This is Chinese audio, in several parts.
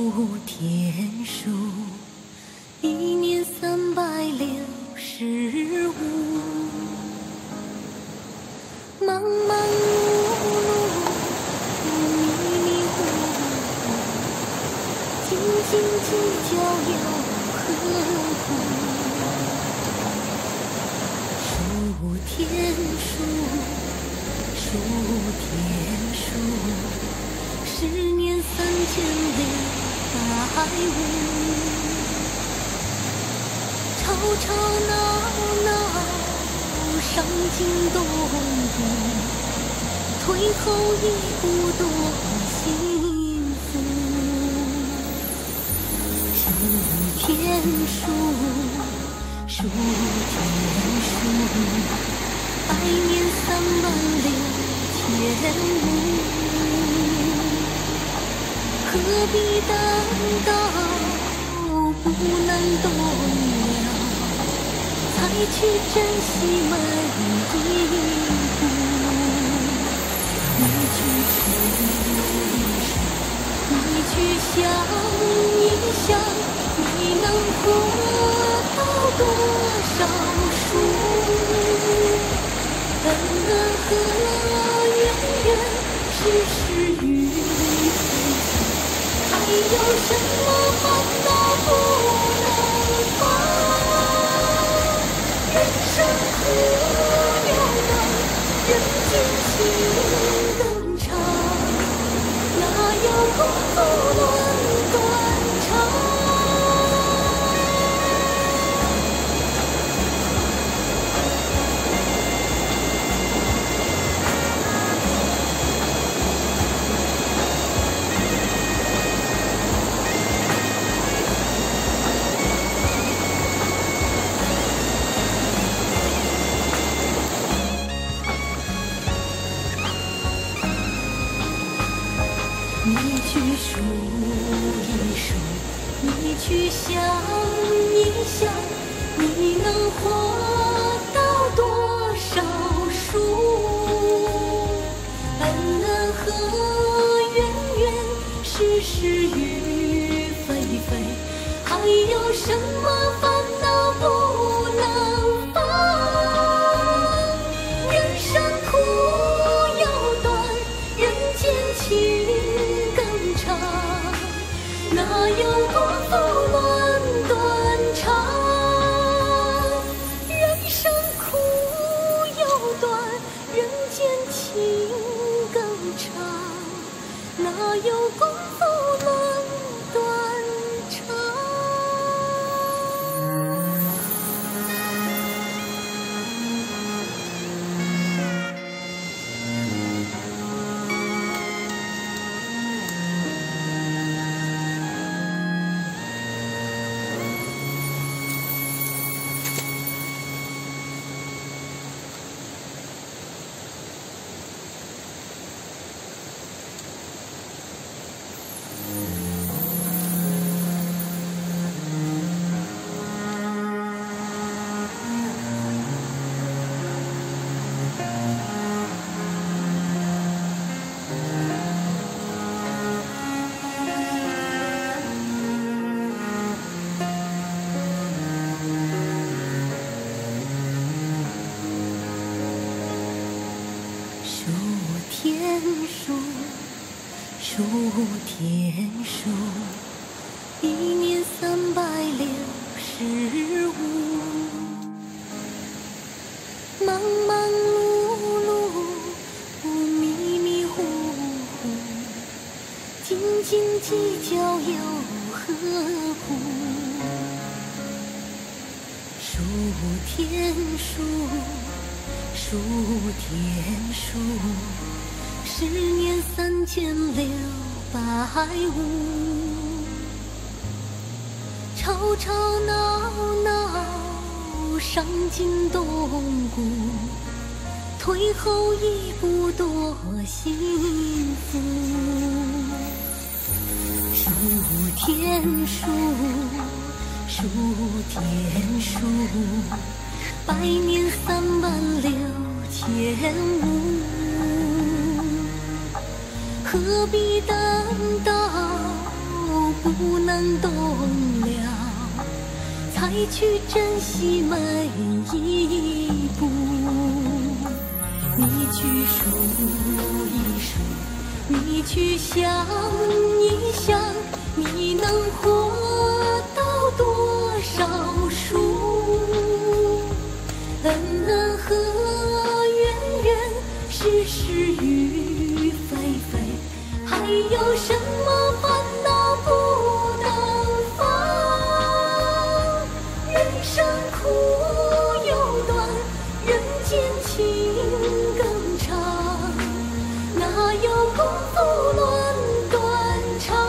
天数，一年365，忙忙碌碌，迷迷糊糊，斤斤计较又何苦？数天数，数天数。10年3685，吵吵闹闹，伤筋动骨，退后一步多幸福。数天数，数天数，百年36500。何必等到不能动了，才去珍惜每一步？你去数一数，你去想一想，你能活到多少数？恩恩和怨怨，事事与还有什么烦恼不能放？人生苦又短，人间情更长，哪有功夫论断肠？你去数一数，你去想一想，你能活到多少数？恩恩和怨怨，事事与非非，还有什么烦恼不能放？人生苦又短，人间情哪有功夫论断肠？人生苦又短，人间情更长，哪有功夫论断肠？数天数，一年365，忙忙碌碌，迷迷糊糊，斤斤计较又何苦？数天数，数天数。10年3685，吵吵闹闹，伤筋动骨，退后一步多幸福。数天数，数天数，百年36500。何必等到不能动了，才去珍惜每一步。你去数一数，你去想一想，你能活到多少数？恩恩和怨怨，是是与非非，还有什么烦恼不能放？人生苦又短，人间情更长，哪有功夫论断肠？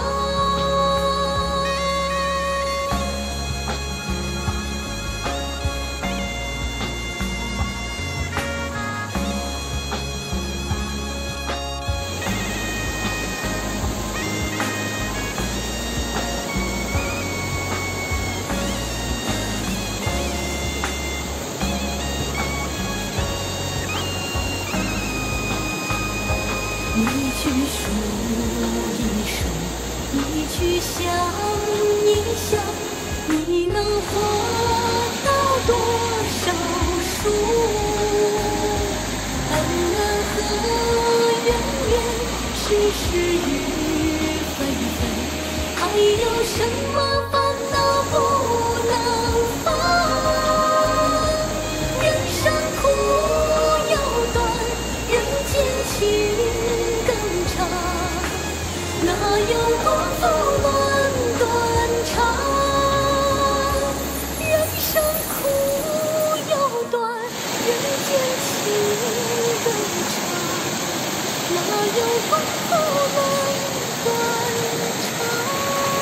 你去数一数，你去想一想，你能活到多少数？恩恩和怨怨，是是与非非，还有什么烦恼不能放？人生苦又短，人间情哪有功夫论断肠？人生苦又短，人间情更长，哪有功夫论断肠？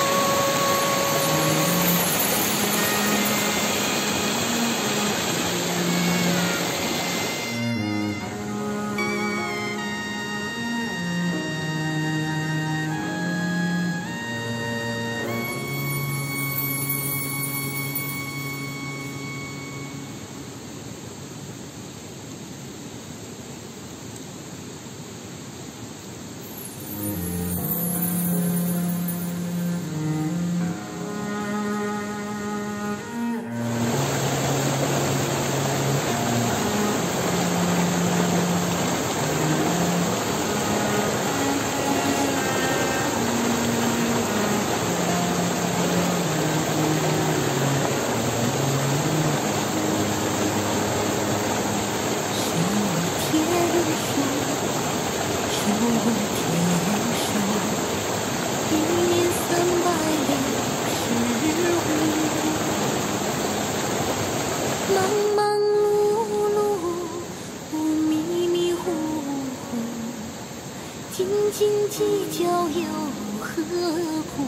忙忙碌碌，迷迷糊糊，斤斤计较又何苦？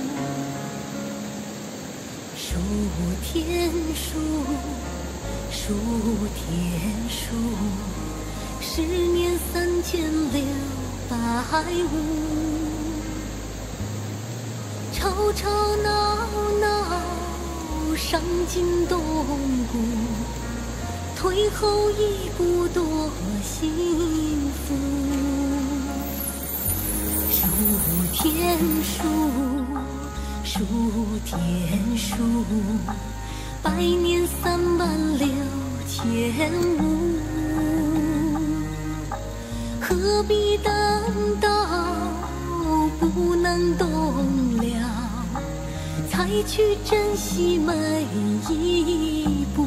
数天数，数天数，10年3685，吵吵闹闹，伤筋动骨，退后一步多幸福。数天数，数天数，100年36500，何必等到不能动了，才去珍惜每一步？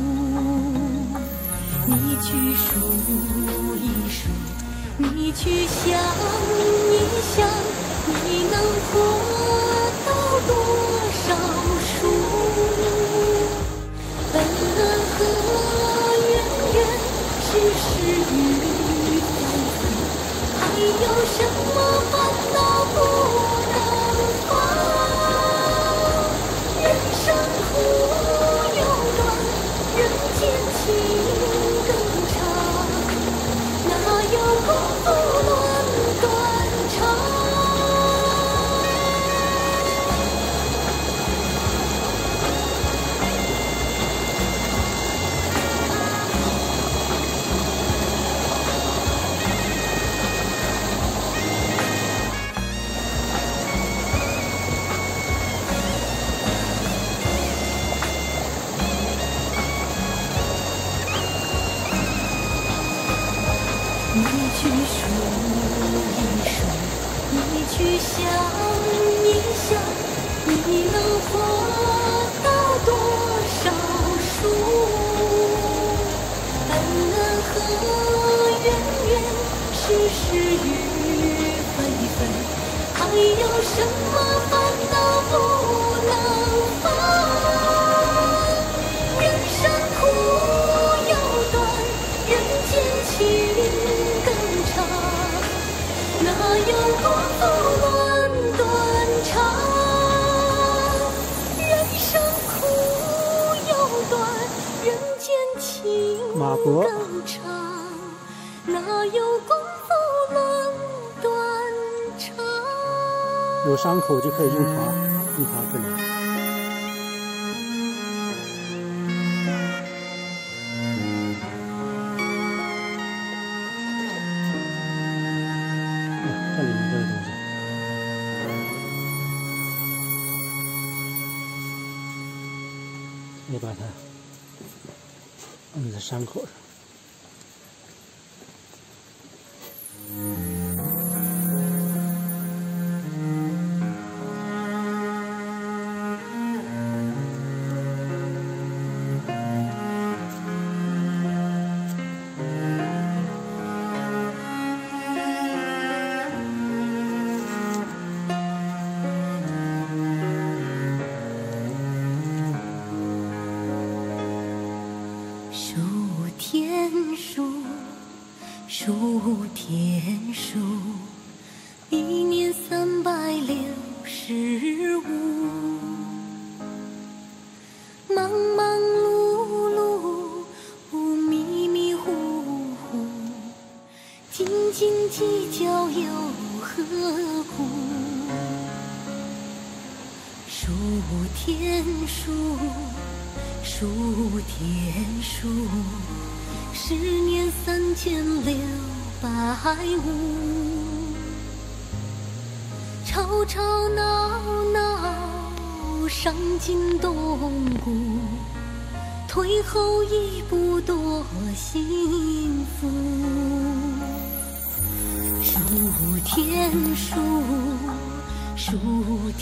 你去数一数，你去想一想，你能活到多少数？恩恩和怨怨，是是与非非，还有什么烦恼不能放？人生苦又短，人间情更长，哪有功夫论断肠？ 想一想，你能活到多少数？恩恩和怨怨，世事雨霏霏，还有什么烦恼不能放？人生苦又短，人间情更长，哪有功夫论断肠？人生苦又短，人间情更长，哪有功夫论断肠？ 有伤口就可以用它治疗。这里面这个东西，你把它按在伤口上。 数天数，一年365，忙忙碌碌，迷迷糊糊，斤斤计较又何苦？数天数，10年3650，吵吵闹闹，伤筋动骨，退后一步多幸福。数天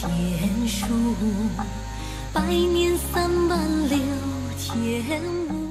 数，100年36000